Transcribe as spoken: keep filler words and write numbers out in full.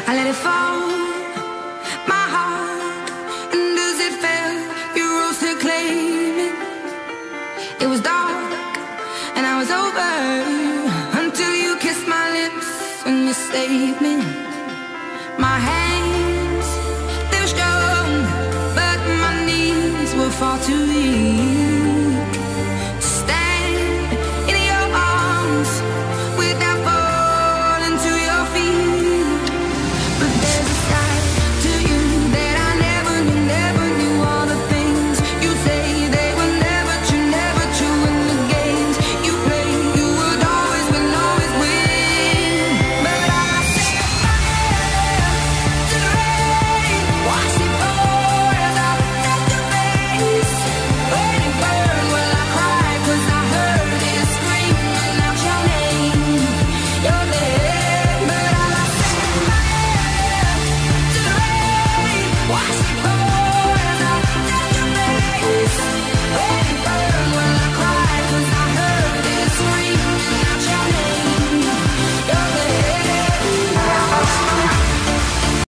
I let it fall, my heart, and as it fell, you rose to claim it. It was dark, and I was over, until you kissed my lips and you saved me. My hands, they were strong, but my knees were far too